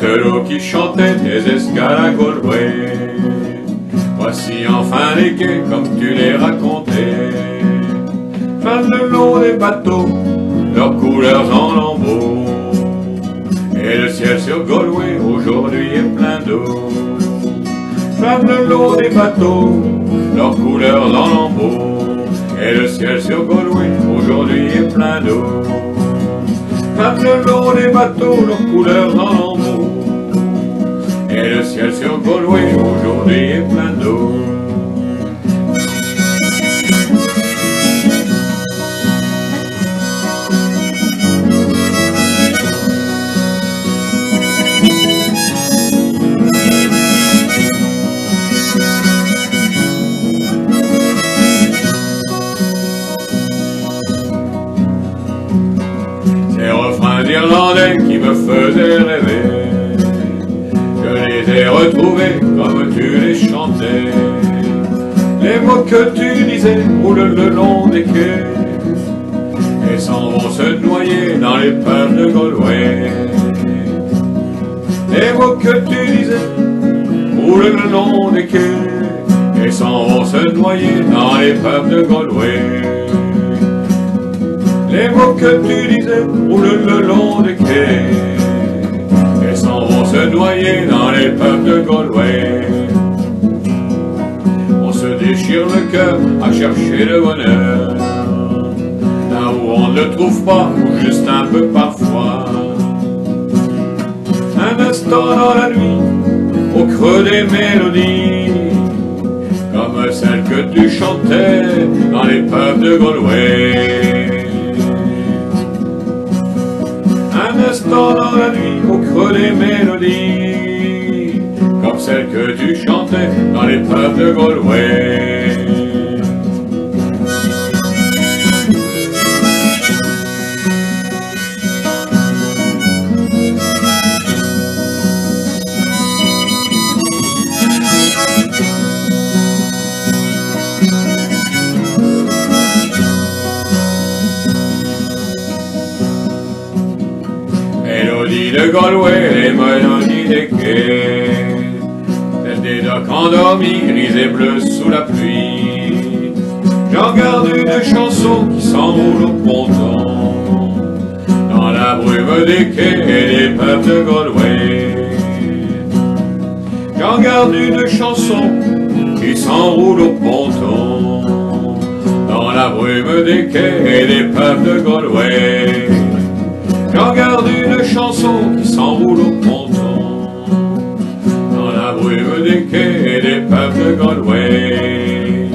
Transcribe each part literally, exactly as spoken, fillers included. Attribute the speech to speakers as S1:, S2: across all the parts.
S1: matelot qui chantaient des escales à Galway. Voici enfin les quais comme tu les racontais. Fan le long des bateaux, leurs couleurs en lambeaux. Et le ciel sur Galway aujourd'hui est plein d'eau. Fan le long des bateaux, leurs couleurs en lambeaux. Et le ciel sur Galway aujourd'hui est plein d'eau. Fan le long des bateaux, leurs couleurs en lambeaux. Et le ciel sur Galway aujourd'hui est plein d'eau. Ces refrains irlandais qui me faisaient rêver, je les ai retrouvés comme tu les chantais. Les mots que tu disais roulent le long des quais et s'en vont se noyer dans les pubs de Galway. Les mots que tu disais roulent le long des quais et s'en vont se noyer dans les pubs de Galway. Les mots que tu disais roulent le long des quais et s'en vont se noyer dans les pubs de Galway. On se déchire le cœur à chercher le bonheur, là où on ne le trouve pas ou juste un peu parfois. Un instant dans la nuit, au creux des mélodies, comme celle que tu chantais dans les pubs de Galway. Un instant dans la nuit, au creux des mélodies, comme celle que tu chantais dans les pubs de Galway. Mélodies de Galway, les mélodies des quais, telles des docks endormis, gris et bleus sous la pluie. J'en garde une chanson qui s'enroule au ponton, dans la brume des quais et des pubs de Galway. J'en garde une chanson qui s'enroule au ponton, dans la brume des quais et des pubs de Galway. J'en garde une chanson qui s'enroule au ponton, dans la brume des quais et des pubs de Galway.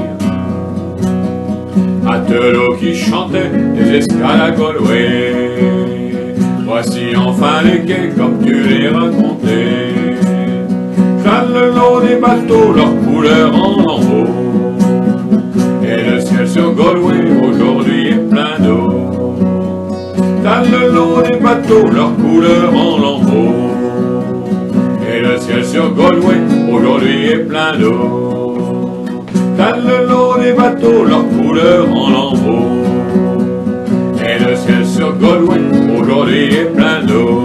S1: Matelot qui chantait des escales à Galway, voici enfin les quais comme tu les racontais. Flânent le long des bateaux, leurs couleurs en lambeaux, et le ciel sur Galway aujourd'hui est plein d'eau. Flânent le long des bateaux, leurs couleurs en lambeaux, et le ciel sur Galway aujourd'hui est plein d'eau. Flânent le long des bateaux, leurs couleurs en lambeaux, et le ciel sur Galway aujourd'hui est plein d'eau.